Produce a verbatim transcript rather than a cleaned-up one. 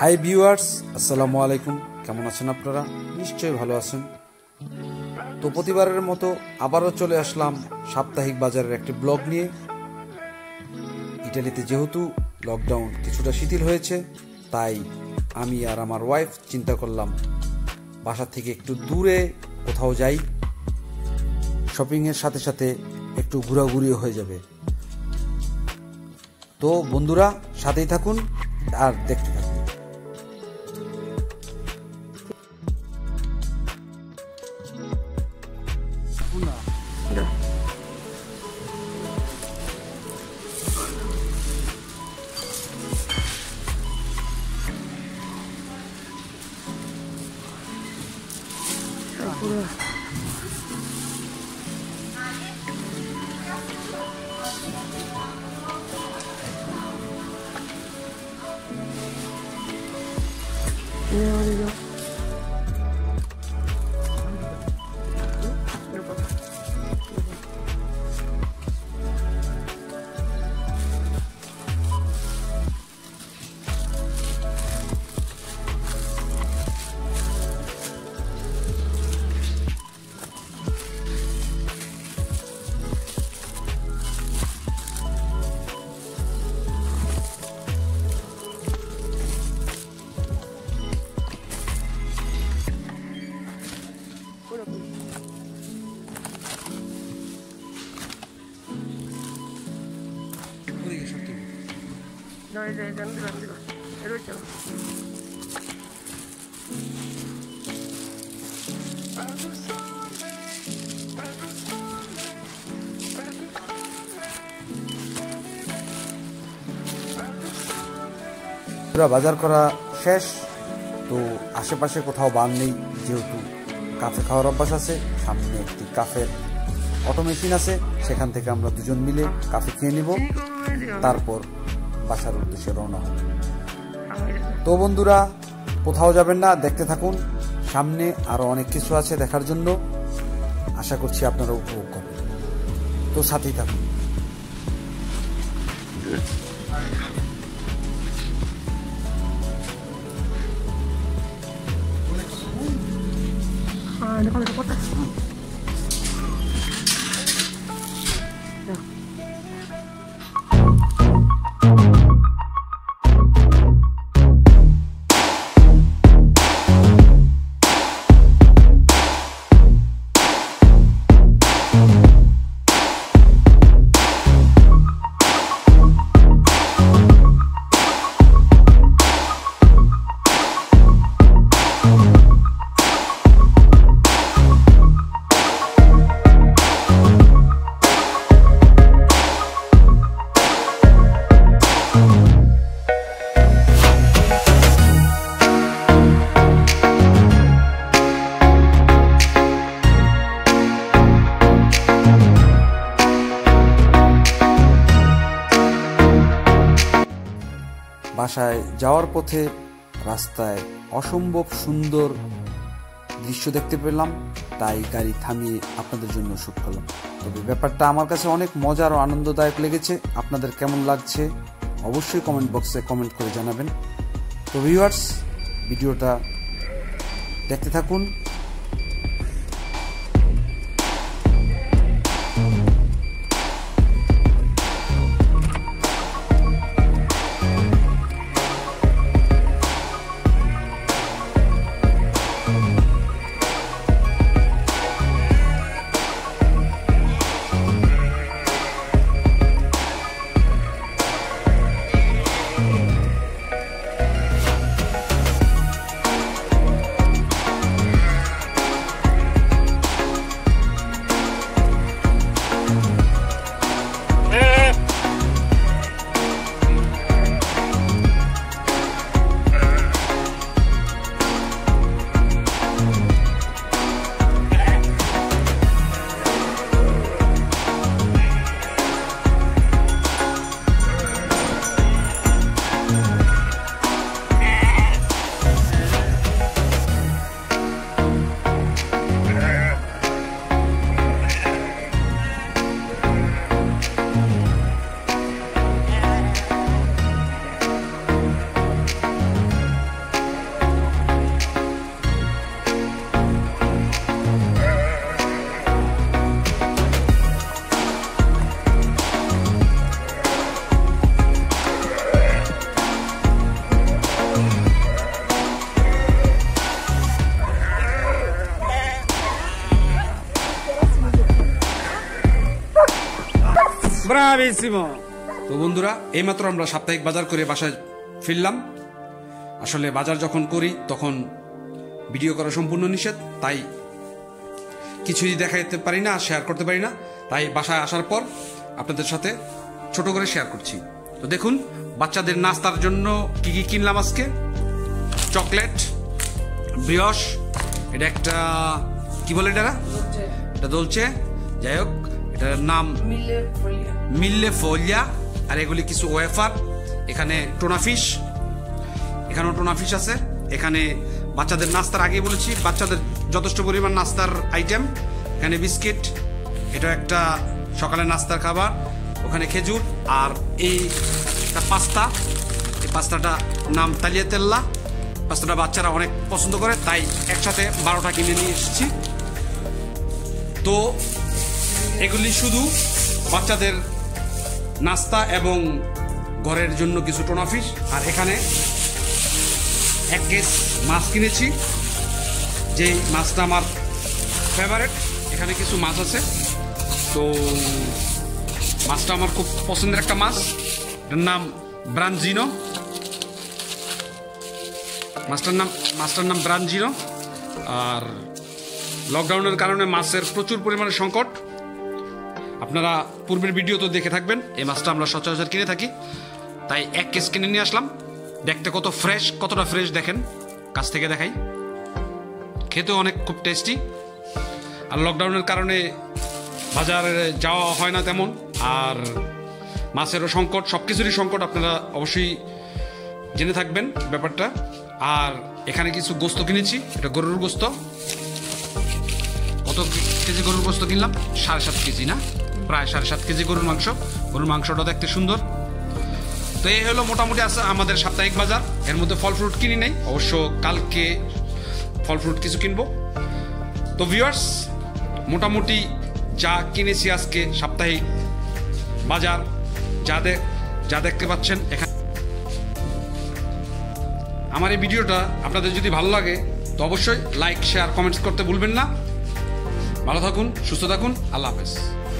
Hi viewers, আসসালামু আলাইকুম। কেমন আছেন আপনারা? নিশ্চয়ই ভালো আছেন। তো প্রতিবারের মতো আবারও চলে আসলাম সাপ্তাহিক বাজারের একটি ব্লগ নিয়ে। ইটালিতে যেহেতু লকডাউন কিছুটা শিথিল হয়েছে, তাই আমি আর আমার ওয়াইফ চিন্তা করলাম বাসা থেকে একটু দূরে কোথাও যাই, শপিংয়ের সাথে সাথে একটু ঘোরাঘুরিও হয়ে যাবে। তো বন্ধুরা, সাথেই থাকুন আর দেখতে থাকুন। No, es de grande, grande, pero yo. পুরো বাজার করা শেষ। তো আশেপাশে কোথাও বার নেই, যেহেতু কাফে খাওয়ার অভ্যাস আছে। সামনে একটি কাফের অটো মেশিন আছে, সেখান থেকে আমরা দুজন মিলে কাফে খেয়ে নিব, তারপর বাসার উদ্দেশ্যে রওনা হবে। তো বন্ধুরা, কোথাও যাবেন না, দেখতে থাকুন। সামনে আরো অনেক কিছু আছে দেখার জন্য, আশা করছি আপনারা উপভোগ করবেন। তো সাথেই থাকুন। বাসায় যাওয়ার পথে রাস্তায় অসম্ভব সুন্দর দৃশ্য দেখতে পেলাম, তাই গাড়ি থামিয়ে আপনাদের জন্য শুট করলাম। তবে ব্যাপারটা আমার কাছে অনেক মজার ও আনন্দদায়ক লেগেছে। আপনাদের কেমন লাগছে অবশ্যই কমেন্ট বক্সে কমেন্ট করে জানাবেন। তো ভিউয়ার্স, ভিডিওটা দেখতে থাকুন। Bravissimo! তো বন্ধুরা, এইমাত্র আমরা সাপ্তাহিক বাজার করে বাসায় ফিরলাম। আসলে বাজার যখন করি তখন ভিডিও করা সম্পূর্ণ নিষেধ, তাই কিছুই দেখাতে পারি না, শেয়ার করতে পারি না। তাই বাসায় আসার পর আপনাদের সাথে ছোট করে শেয়ার করছি। তো দেখুন, বাচ্চাদের নাস্তার জন্য কি কি কিনলাম আজকে। চকলেট, ব্রিয়স, এটা একটা কি বলে এটা এটা দলছে, যাই হোক এটার নাম মিল্লে ফোলিয়া। আর এগুলি কিছু ওয়েফার। এখানে টোনা ফিশ, এখানেও টোনা ফিশ আছে। এখানে বাচ্চাদের নাস্তার আগে বলেছি, বাচ্চাদের যথেষ্ট পরিমাণ নাস্তার আইটেম। এখানে বিস্কিট, এটা একটা সকালে নাস্তার খাবার। ওখানে খেজুর, আর এই একটা পাস্তা, এই পাস্তাটা নাম তালিয়াতেল্লা। পাস্তাটা বাচ্চারা অনেক পছন্দ করে, তাই একসাথে বারোটা কিনে নিয়ে এসেছি। তো এগুলি শুধু বাচ্চাদের নাস্তা এবং ঘরের জন্য কিছু টোনা ফিশ। আর এখানে এক কেস মাছ কিনেছি, যে মাছটা আমার ফেভারিট। এখানে কিছু মাছ আছে, তো মাছটা আমার খুব পছন্দের একটা মাছ। এটার নাম ব্রাঞ্জিনো। মাছটার নাম মাছটার নাম ব্রাঞ্জিনো। আর লকডাউনের কারণে মাছের প্রচুর পরিমাণে সংকট। আপনারা পূর্বের ভিডিও তো দেখে থাকবেন, এই মাছটা আমরা সচরাচর কিনে থাকি, তাই এক কেস কিনে নিয়ে আসলাম। দেখতে কত ফ্রেশ, কতটা ফ্রেশ দেখেন, কাছ থেকে দেখাই। খেতেও অনেক খুব টেস্টি। আর লকডাউনের কারণে বাজারে যাওয়া হয় না তেমন, আর মাছেরও সংকট, সব কিছুরই সংকট। আপনারা অবশ্যই জেনে থাকবেন ব্যাপারটা। আর এখানে কিছু গোস্ত কিনেছি, এটা গরুর গোস্ত। কত কেজি গরুর গোস্ত কিনলাম? সাড়ে সাত কেজি না, প্রায় সাড়ে সাত কেজি গরুর মাংস। গরুর মাংসটা দেখতে সুন্দর। তো এই হলো মোটামুটি আছে আমাদের সাপ্তাহিক বাজার। এর মধ্যে ফল ফ্রুট কিনি নাই, অবশ্য কালকে ফল ফ্রুট কিছু কিনবো। তো ভিউয়ার্স, মোটামুটি যা কিনেছি আজকে সাপ্তাহিক বাজার, যা যা দেখতে পাচ্ছেন এখানে। আমার এই ভিডিওটা আপনাদের যদি ভালো লাগে তো অবশ্যই লাইক, শেয়ার, কমেন্টস করতে ভুলবেন না। ভালো থাকুন, সুস্থ থাকুন, আল্লাহ হাফেজ।